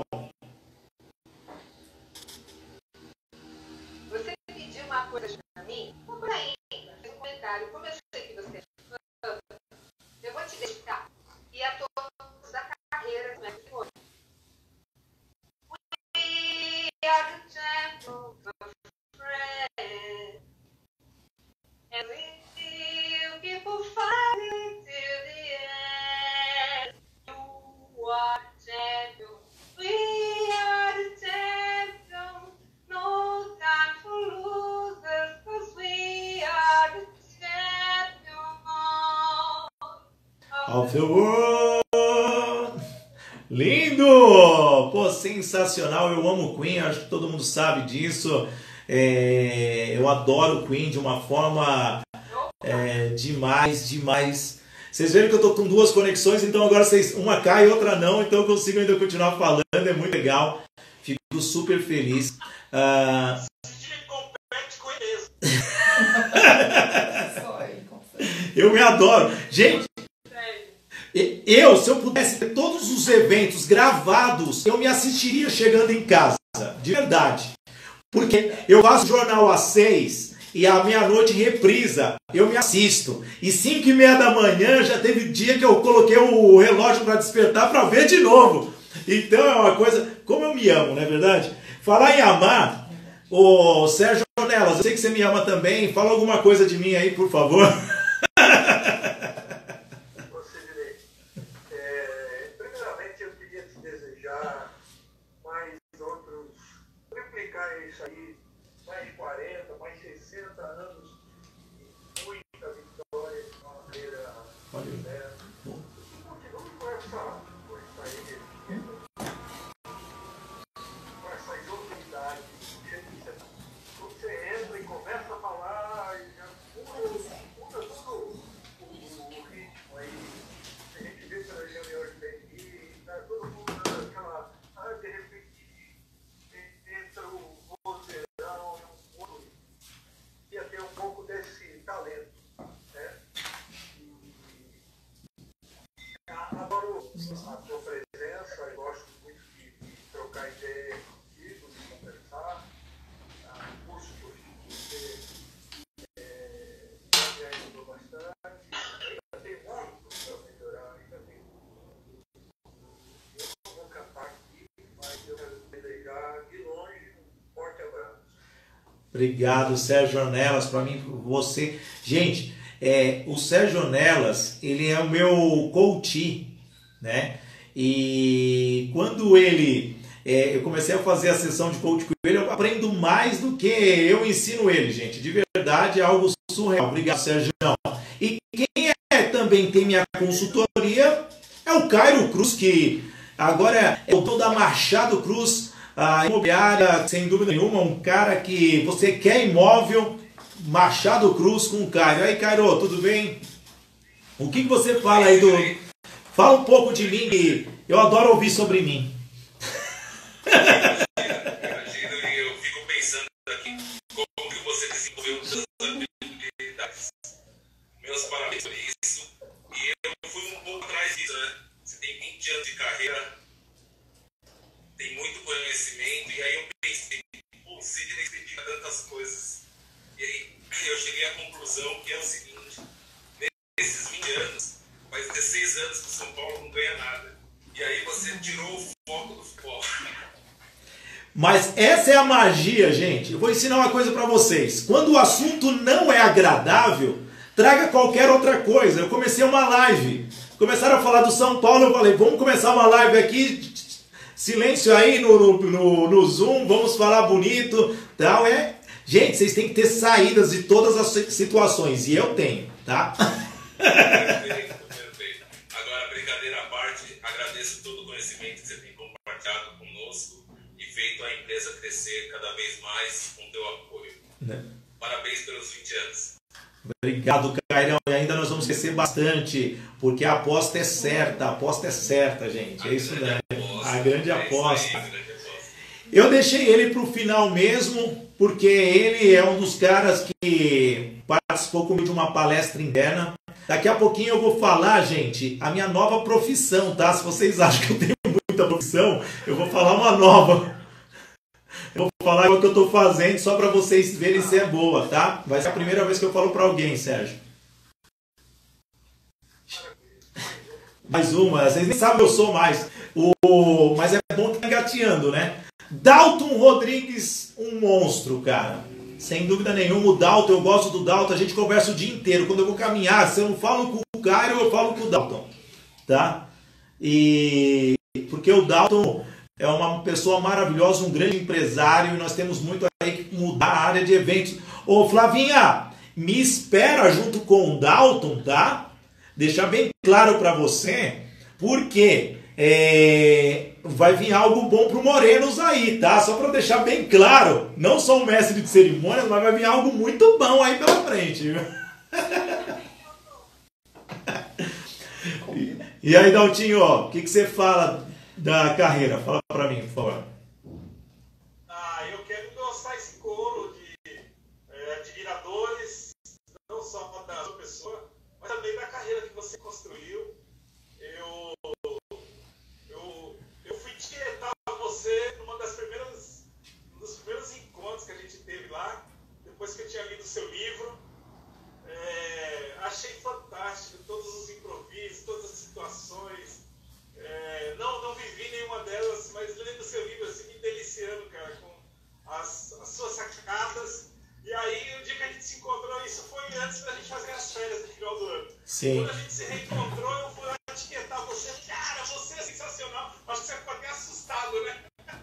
[SPEAKER 4] Você pediu uma coisa para mim? Por aí, fez um comentário. Como eu sei que você é fã, eu vou te dedicar e a todos da carreira do Mestre Simone. We are the champions of friends.
[SPEAKER 1] of the world. Lindo! Pô, sensacional. Eu amo Queen, acho que todo mundo sabe disso. É, eu adoro Queen de uma forma é, demais, demais. Vocês viram que eu tô com duas conexões, então agora vocês, uma cai e outra não, então eu consigo ainda continuar falando, é muito legal. Fico super feliz. Uh... Eu me adoro. Gente, eu, se eu pudesse ter todos os eventos gravados, eu me assistiria chegando em casa, de verdade. Porque eu faço jornal às seis e à meia-noite reprisa, eu me assisto. E cinco e meia da manhã já teve dia que eu coloquei o relógio para despertar para ver de novo. Então é uma coisa, como eu me amo, não é verdade? Falar em amar, ô Sérgio Nelas, eu sei que você me ama também, fala alguma coisa de mim aí, por favor.
[SPEAKER 2] A tua presença, eu gosto muito de, de trocar ideia contigo, de conversar. O curso que eu fiz você é, me ajudou bastante. Ainda tem muito para melhorar, ainda tem muito. Eu não vou cantar aqui, mas eu quero desejar de longe um forte abraço.
[SPEAKER 1] Obrigado, Sérgio Ornelas, para mim, você. Gente, é, o Sérgio Ornelas, ele é o meu coach, né? E quando ele é, eu comecei a fazer a sessão de coach com ele, eu aprendo mais do que eu ensino ele, gente. De verdade, é algo surreal. Obrigado, Sérgio. E quem é, também tem minha consultoria é o Cairo Cruz, que agora é o dono da Machado Cruz, a imobiliária, sem dúvida nenhuma, um cara que você quer imóvel, Machado Cruz com o Cairo. Aí, Cairo, tudo bem? O que, que você fala aí do... Fala um pouco de mim, que eu adoro ouvir sobre mim.
[SPEAKER 3] Imagino, eu fico pensando aqui como que você desenvolveu tantas habilidades. Meus parabéns por isso. E eu fui um pouco atrás disso, né? Você tem vinte anos de carreira, tem muito conhecimento, e aí eu pensei, pô, o Sidney se dedica a tantas coisas. E aí eu cheguei à conclusão que é o seguinte: nesses vinte anos, faz dezesseis anos que o São Paulo não ganha nada. E aí você tirou o foco do futebol.
[SPEAKER 1] Mas essa é a magia, gente. Eu vou ensinar uma coisa para vocês. Quando o assunto não é agradável, traga qualquer outra coisa. Eu comecei uma live. Começaram a falar do São Paulo, eu falei, vamos começar uma live aqui. Silêncio aí no, no, no Zoom, vamos falar bonito. Tal, é. Gente, vocês têm que ter saídas de todas as situações. E eu tenho, tá?
[SPEAKER 3] Perfeito, perfeito. Agora, brincadeira à parte, agradeço todo o conhecimento que você tem compartilhado conosco e feito a empresa crescer cada vez mais com o teu apoio. Né? Parabéns pelos vinte anos.
[SPEAKER 1] Obrigado, Cairão. E ainda nós vamos crescer bastante, porque a aposta é certa. A aposta é certa, gente. É isso mesmo. A grande aposta. Eu deixei ele para o final mesmo, porque ele é um dos caras que participou comigo de uma palestra interna. Daqui a pouquinho eu vou falar, gente, a minha nova profissão, tá? Se vocês acham que eu tenho muita profissão, eu vou falar uma nova. Eu vou falar o que eu estou fazendo só para vocês verem se é boa, tá? Vai ser a primeira vez que eu falo para alguém, Sérgio. Mais uma, vocês nem sabem que eu sou mais. O... Mas é bom que tá engateando, né? Dalton Rodrigues, um monstro, cara. Sem dúvida nenhuma, o Dalton, eu gosto do Dalton, a gente conversa o dia inteiro. Quando eu vou caminhar, se eu não falo com o Caio, eu falo com o Dalton, tá? E... Porque o Dalton é uma pessoa maravilhosa, um grande empresário, e nós temos muito aí que mudar a área de eventos. Ô, Flavinha, me espera junto com o Dalton, tá? deixar bem claro para você, porque é, vai vir algo bom pro Morenos aí, tá? Só para deixar bem claro, não sou um mestre de cerimônias, mas vai vir algo muito bom aí pela frente, viu? e, e aí, Daltinho, o que, que você fala da carreira? Fala para mim, por favor.
[SPEAKER 7] Ah, eu quero endossar esse coro de é, admiradores, não só da sua pessoa, mas também da carreira que você construiu. Eu, eu, eu fui tietar você numa das primeiras, um dos primeiros encontros que a gente teve lá, depois que eu tinha lido o seu livro. É, achei fantástico todos os improvisos, todas as situações. É, não, não vivi nenhuma delas, mas lendo o seu livro, assim, me deliciando, cara, com as, as suas sacadas. E aí, o dia que a gente se encontrou, isso foi antes da gente fazer as férias no final do ano.
[SPEAKER 1] Sim.
[SPEAKER 7] Quando a gente se reencontrou, eu fui lá etiquetar você. Cara, você é sensacional. Acho que você ficou até assustado, né?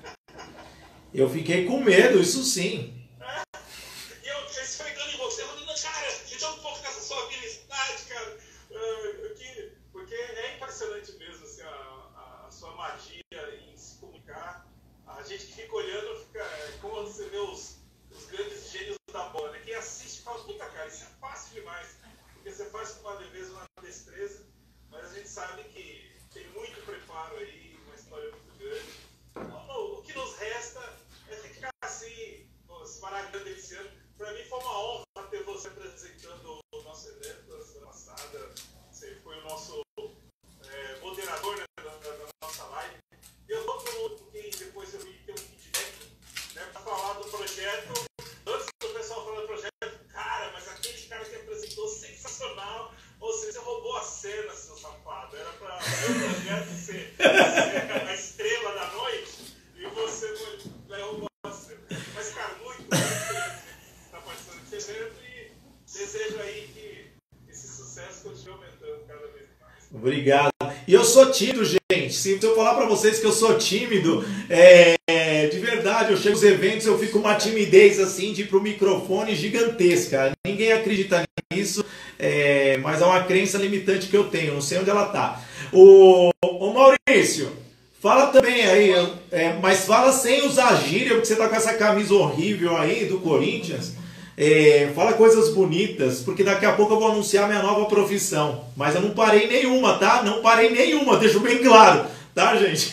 [SPEAKER 1] Eu fiquei com medo, isso sim.
[SPEAKER 7] É. E eu esfregando em você, falando, cara, me dá um pouco dessa sua habilidade, cara. Uh, que, porque é impressionante mesmo, assim, a, a, a sua magia em se comunicar. A gente que fica olhando, fica, é, como você vê os, os grandes gênios da bola, né? Quem assiste fala, puta, cara, isso é fácil demais. Porque você faz com uma leveza, uma destreza, mas a gente sabe que tem muito preparo aí, uma história muito grande. O, o que nos resta é ficar assim, se maravilhando esse ano. Para mim foi uma honra ter você apresentando o nosso evento na semana passada. Você foi o nosso é, moderador, né, da, da nossa live. E eu estou todo porque depois eu vi ter um feedback, né, para falar do projeto. Antes do pessoal falar do projeto, cara, mas aquele cara que apresentou sensacional. Ou seja, você roubou a cena, seu safado. Era para o projeto ser, ser a estrela da noite e você foi, roubou a cena. Mas, cara, muito, muito feliz de estar participando desse evento e desejo aí que esse sucesso continue aumentando cada vez mais.
[SPEAKER 1] Obrigado. E eu sou tímido, gente. Se eu falar pra vocês que eu sou tímido, é, de verdade, eu chego nos eventos, eu fico com uma timidez assim de ir pro microfone gigantesca. Ninguém acredita nisso, é, mas é uma crença limitante que eu tenho. Não sei onde ela tá. O, o Maurício, fala também aí, é, mas fala sem usar gíria, porque você tá com essa camisa horrível aí do Corinthians. É, fala coisas bonitas, porque daqui a pouco eu vou anunciar minha nova profissão. Mas eu não parei nenhuma, tá? Não parei nenhuma, deixo bem claro, tá, gente?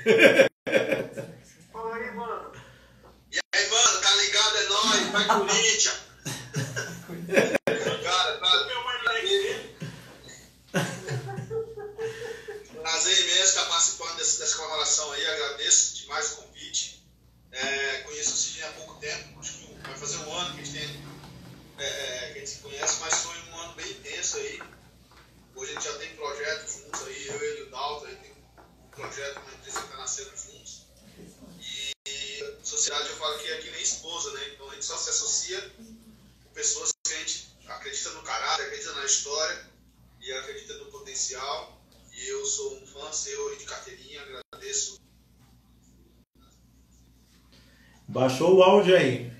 [SPEAKER 7] Fala aí, mano.
[SPEAKER 3] E aí, mano, tá ligado? É nóis, vai Corinthians. Cara, tá. Prazer imenso estar participando dessa, dessa comemoração aí, agradeço demais o convite. É, conheço o Sidney há pouco tempo, acho que vai fazer um ano que a gente, tem, é, que a gente se conhece, mas foi um ano bem intenso aí. Hoje a gente já tem projetos juntos aí, eu, ele e o Dalton, a gente tem um projeto, uma empresa que está nascendo juntos. E, e sociedade eu falo que é que nem esposa, né? Então a gente só se associa com pessoas que a gente acredita no caráter, acredita na história e acredita no potencial. E eu sou um fã seu de carteirinha, agradeço.
[SPEAKER 1] Baixou o áudio aí.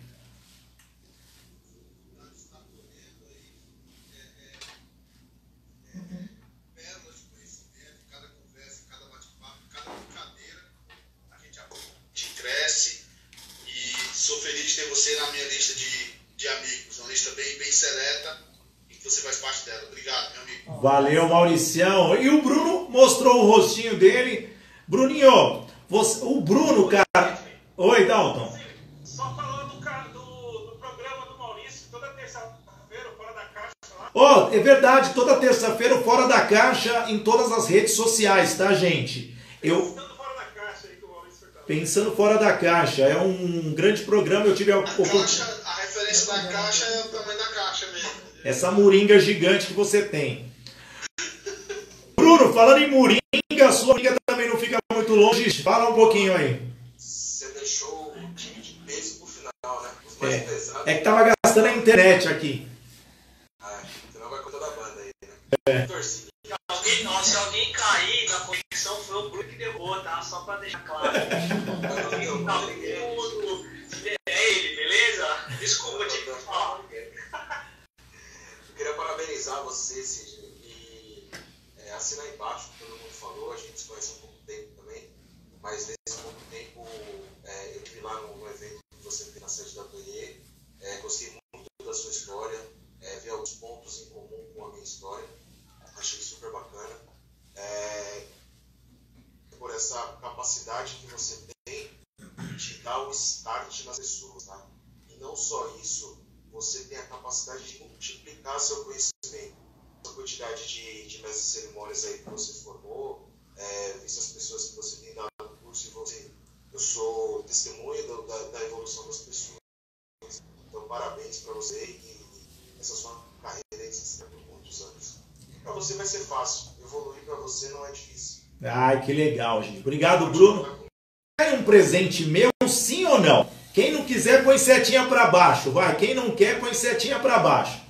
[SPEAKER 3] Pérolas de conhecimento, cada conversa, cada bate-papo, cada brincadeira, a gente, a gente cresce e sou feliz de ter você na minha lista de, de amigos, uma lista bem, bem seleta e que você faz parte dela. Obrigado, meu amigo.
[SPEAKER 1] Valeu, Mauricião. E o Bruno mostrou o rostinho dele. Bruninho, você, o Bruno, cara... Oi, Dalton.
[SPEAKER 7] Só falando do, do, do programa do Maurício, toda terça-feira, Fora da Caixa lá.
[SPEAKER 1] Ó, oh, é verdade, toda terça-feira o Fora da Caixa em todas as redes sociais, tá, gente? Eu...
[SPEAKER 7] Pensando Fora da Caixa aí que o Maurício foi.
[SPEAKER 1] Pensando Fora da Caixa, é um grande programa, eu tive a...
[SPEAKER 3] A, caixa, a referência da caixa é o tamanho da caixa mesmo.
[SPEAKER 1] Essa moringa gigante que você tem. Bruno, falando em moringa, a sua moringa também não fica muito longe, fala um pouquinho aí.
[SPEAKER 3] Você deixou o time de peso pro final, né? Os mais
[SPEAKER 1] É,
[SPEAKER 3] pesados.
[SPEAKER 1] é que tava gastando a internet aqui.
[SPEAKER 3] Ah, senão vai contar da banda aí, né?
[SPEAKER 1] É.
[SPEAKER 3] Torcida.
[SPEAKER 8] Se alguém, ó, se alguém cair na conexão, foi o Bruno que derrubou, tá? Só pra deixar claro. Eu tava tudo. É ele, beleza? Desculpa te falar.
[SPEAKER 3] Eu queria parabenizar você, Sidney, e assina aí embaixo, que todo mundo falou, a gente se conhece há pouco tempo também, mas nesse pouco tempo é, eu estive lá no, no evento que você fez na sede da Ateliê, é, gostei muito da sua história, é, vi alguns pontos em comum com a minha história, achei super bacana, é, por essa capacidade que você tem de dar o start nas pessoas, tá? E não só isso, você tem a capacidade de multiplicar seu conhecimento, a quantidade de, de mestres de cerimônias aí que você formou, é, visto as pessoas que você tem dado no curso, e você, eu sou testemunha do, da, da evolução das pessoas. Então, parabéns para você e, e essa sua carreira existe por muitos anos. Para você vai ser fácil, evoluir para você não é difícil.
[SPEAKER 1] Ai, que legal, gente. Obrigado, Bruno. Quer um presente meu, sim ou não? Quem não quiser, põe setinha para baixo. Vai, quem não quer, põe setinha para baixo.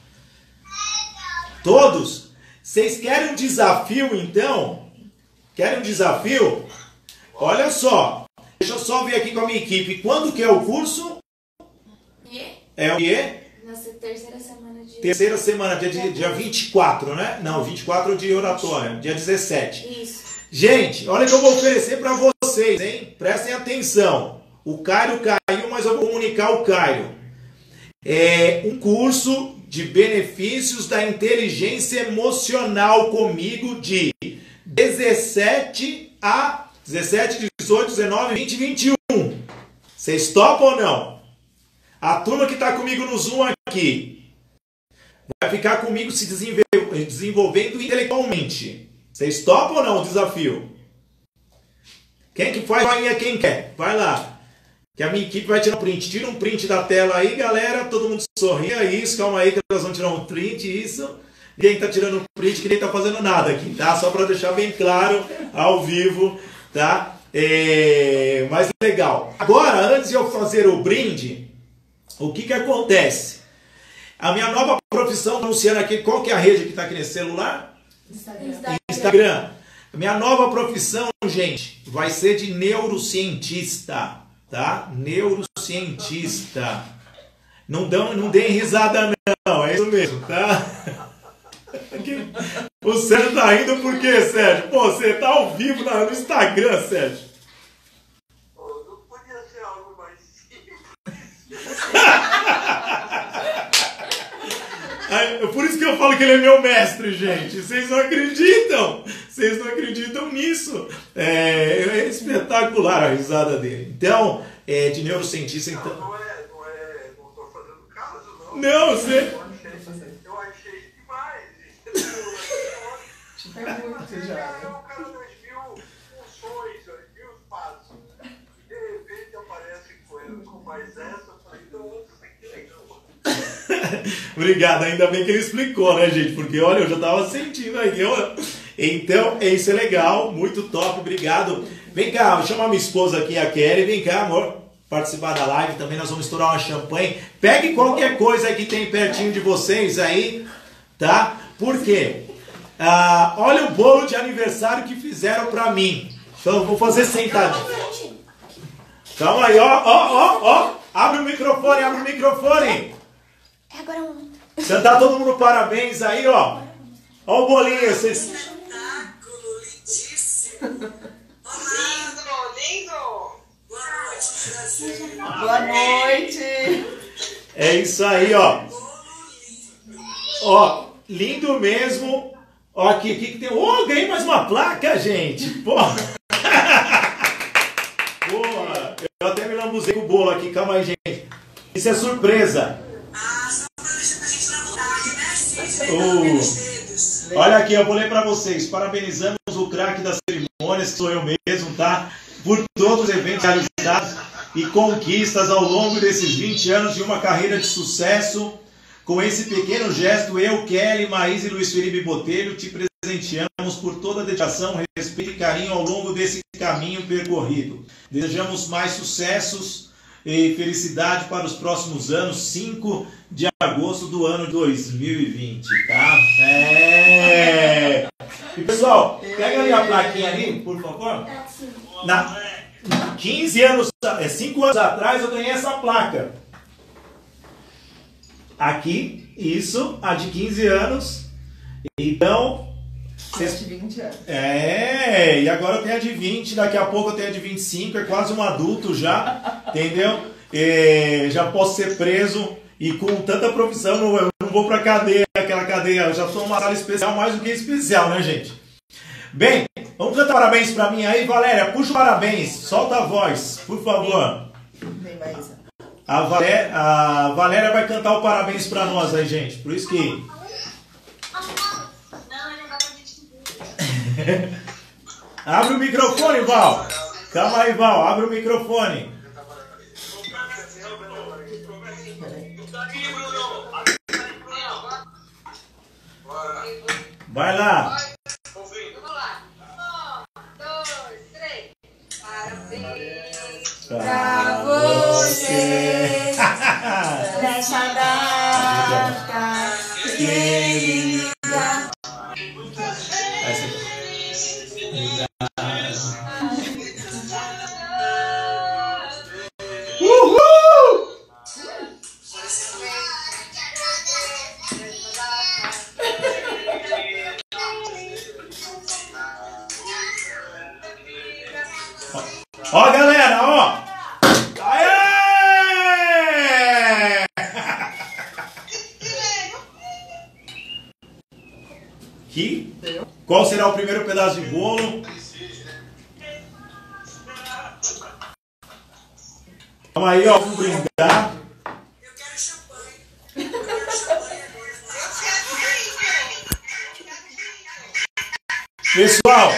[SPEAKER 1] Todos? Vocês querem um desafio, então? Querem um desafio? Olha só. Deixa eu só ver aqui com a minha equipe. Quando que é o curso? É o quê?
[SPEAKER 9] Nossa terceira semana de...
[SPEAKER 1] Terceira semana, dia, dia vinte e quatro, né? Não, vinte e quatro de oratória. Dia dezessete.
[SPEAKER 9] Isso.
[SPEAKER 1] Gente, olha o que eu vou oferecer para vocês, hein? Prestem atenção. O Cairo caiu, mas eu vou comunicar o Cairo. É um curso de benefícios da inteligência emocional comigo de dezessete a dezessete, dezoito, dezenove, vinte e vinte e um. Vocês topam ou não? A turma que está comigo no Zoom aqui vai ficar comigo se desenvolvendo intelectualmente. Vocês topam ou não o desafio? Quem que faz joinha quem quer? Vai lá. Que a minha equipe vai tirar um print. Tira um print da tela aí, galera. Todo mundo sorria. Isso, calma aí que nós vamos tirar um print. Isso. Ninguém está tirando print, que nem está fazendo nada aqui, tá? Só para deixar bem claro, ao vivo, tá? É... Mas legal. Agora, antes de eu fazer o brinde, o que que acontece? A minha nova profissão, anunciando aqui, qual que é a rede que está aqui nesse celular? Instagram. Instagram. Minha nova profissão, gente, vai ser de neurocientista, tá? Neurocientista. Não, dão, não deem risada não, é isso mesmo, tá? O Sérgio tá rindo por quê, Sérgio? Pô, você tá ao vivo no Instagram, Sérgio.
[SPEAKER 7] Não podia ser algo mais simples.
[SPEAKER 1] Por isso que eu falo que ele é meu mestre, gente. Vocês não acreditam. Vocês não acreditam nisso. É, é espetacular a risada dele. Então, é, de neurocientista... Então...
[SPEAKER 7] Não, não é, não é, não tô fazendo caso, não.
[SPEAKER 1] Não, você...
[SPEAKER 7] Eu achei, eu achei demais.
[SPEAKER 9] É muito já.
[SPEAKER 7] É o cara das mil funções, mil passos. E de repente aparece coisa com mais essa, eu falei, não, isso aqui é legal.
[SPEAKER 1] Obrigado, ainda bem que ele explicou, né, gente? Porque, olha, eu já tava sentindo aqui, olha. Então, isso é legal, muito top, obrigado. Vem cá, vou chamar minha esposa aqui, a Kelly. Vem cá, amor, participar da live também. Nós vamos estourar uma champanhe. Pegue qualquer coisa que tem pertinho de vocês aí, tá? Por quê? Ah, olha o bolo de aniversário que fizeram pra mim. Então, eu vou fazer sentadinho. Calma aí, ó, ó, ó, ó. Abre o microfone, abre o microfone.
[SPEAKER 9] É agora um.
[SPEAKER 1] Cantar todo mundo parabéns aí, ó. Ó o bolinho, vocês...
[SPEAKER 4] Espetáculo, lindíssimo.
[SPEAKER 6] Lindo, lindo.
[SPEAKER 4] Boa noite, Brasil.
[SPEAKER 9] Boa noite.
[SPEAKER 1] É isso aí, ó. Ó, lindo mesmo. Ó, aqui, aqui que tem... Ô, oh, ganhei mais uma placa, gente. Pô. Boa. Eu até me lambuzei com o bolo aqui. Calma aí, gente. Isso é surpresa.
[SPEAKER 4] Ah, só pra deixar a gente na vontade, né, Cid?
[SPEAKER 1] Oh.
[SPEAKER 4] Pelos dedos.
[SPEAKER 1] Olha aqui, eu vou ler pra vocês. Parabenizamos o craque das cerimônias, que sou eu mesmo, tá? Por todos os eventos realizados e conquistas ao longo desses vinte anos de uma carreira de sucesso. Com esse pequeno gesto, eu, Kelly, Maís e Luiz Felipe Botelho te presenteamos por toda a dedicação, respeito e carinho ao longo desse caminho percorrido. Desejamos mais sucessos e felicidade para os próximos anos, cinco de agosto do ano dois mil e vinte, tá? É! E pessoal, pega ali a plaquinha ali, por favor. Na, quinze anos, cinco anos atrás eu ganhei essa placa. Aqui, isso, a de quinze anos. Então,
[SPEAKER 9] Cês... de vinte anos.
[SPEAKER 1] É, e agora tem a de vinte, daqui a pouco eu tenho a de vinte e cinco, é quase um adulto já, entendeu? E já posso ser preso e com tanta profissão não, eu não vou pra cadeia, aquela cadeia, eu já sou uma sala especial, mais do que especial, né, gente? Bem, vamos cantar parabéns pra mim aí, Valéria, puxa o parabéns, solta a voz, por favor.
[SPEAKER 9] Vem, Maísa.
[SPEAKER 1] A Valéria, a Valéria vai cantar o parabéns pra nós aí, gente, por isso que... Abre o microfone, Val. Calma aí, Val. Abre o microfone. Vai lá.
[SPEAKER 6] Vamos lá. Um, dois, três. Parabéns
[SPEAKER 9] pra você nessa data querida.
[SPEAKER 1] Uhul! Ó, galera, ó! Aê! Que? Qual será o primeiro pedaço de bolo? Calma aí, ó, vamos brindar.
[SPEAKER 4] Eu quero champanhe. Eu quero champanhe agora.
[SPEAKER 1] Pessoal,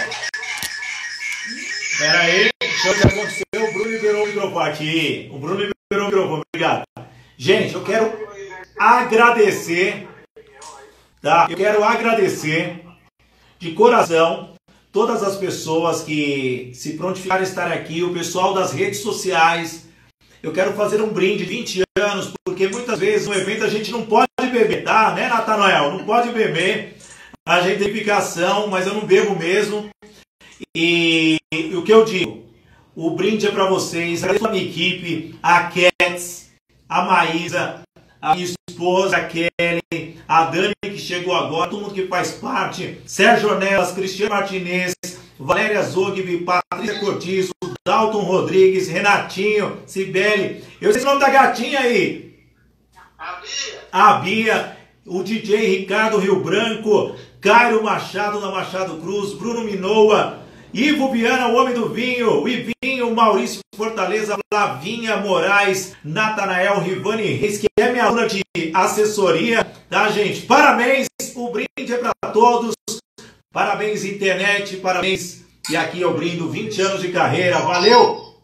[SPEAKER 1] pera aí, deixa eu ver o que aconteceu. O Bruno liberou o microfone aqui. O Bruno liberou o microfone, obrigado. Gente, eu quero agradecer, tá? Eu quero agradecer de coração todas as pessoas que se prontificaram a estar aqui, o pessoal das redes sociais. Eu quero fazer um brinde de vinte anos, porque muitas vezes no evento a gente não pode beber, tá? Né, Natanael? Não pode beber. A gente tem ficação, mas eu não bebo mesmo. E, e o que eu digo? O brinde é para vocês. Agradeço a minha equipe, a Cats, a Maísa, a minha esposa, a Kelly, a Dani que chegou agora, todo mundo que faz parte, Sérgio Ornelas, Cristiano Martinez, Valéria Zogby, Patrícia Cortizo, Dalton Rodrigues, Renatinho, Cibele. Eu sei o nome da gatinha aí.
[SPEAKER 3] A Bia.
[SPEAKER 1] A Bia, o D J Ricardo Rio Branco, Cairo Machado da Machado Cruz, Bruno Minoa, Ivo Viana, o Homem do Vinho, o Ivinho, Maurício Fortaleza, Lavinha Moraes, Natanael Rivani Reis, que é minha aluna de assessoria, tá, gente? Parabéns, o brinde é para todos. Parabéns, internet, parabéns. E aqui eu brindo vinte anos de carreira. Valeu!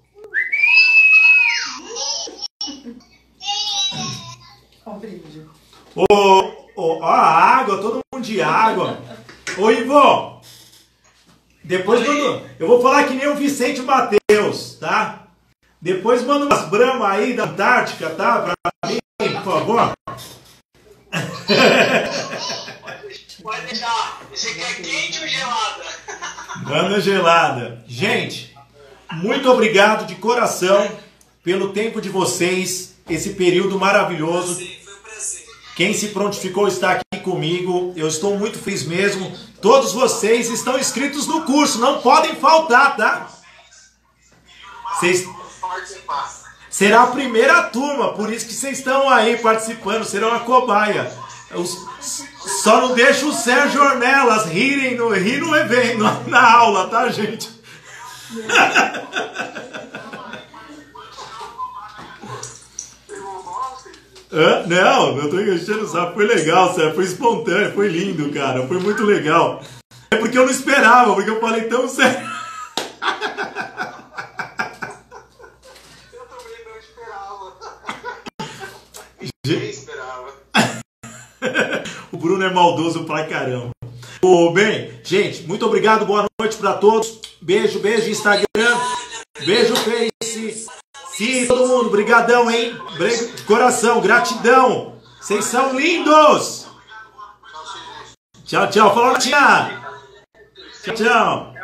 [SPEAKER 1] Ô, ô, ó, a água, todo mundo de água. Ô, Ivo, depois manda, eu vou falar que nem o Vicente Mateus, tá? Depois manda umas bramas aí da Antártica, tá? Pra mim, por favor.
[SPEAKER 8] Pode deixar. Você quer quente ou gelada?
[SPEAKER 1] Manda gelada. Gente, muito obrigado de coração pelo tempo de vocês, esse período maravilhoso.
[SPEAKER 4] Foi um prazer.
[SPEAKER 1] Quem se prontificou está aqui comigo. Eu estou muito feliz mesmo. Todos vocês estão inscritos no curso, não podem faltar, tá? Vocês... Será a primeira turma, por isso que vocês estão aí participando, serão a cobaia. Os... Só não deixa o Sérgio Ornelas rirem no, rir no evento, na aula, tá, gente? Hã? Não, eu tô enchendo o saco. Foi legal, Sérgio. Foi espontâneo, foi lindo, cara. Foi muito legal. É porque eu não esperava, porque eu falei tão sério.
[SPEAKER 3] Eu também não esperava.
[SPEAKER 1] Ninguém
[SPEAKER 3] esperava.
[SPEAKER 1] O Bruno é maldoso pra caramba. Oh, bem, gente, muito obrigado. Boa noite pra todos. Beijo, beijo, Instagram. Beijo, Face. Sim, todo mundo. Brigadão, hein? Bre... Coração, gratidão. Vocês são lindos. Tchau, tchau. Falou, tia. Tchau, tchau.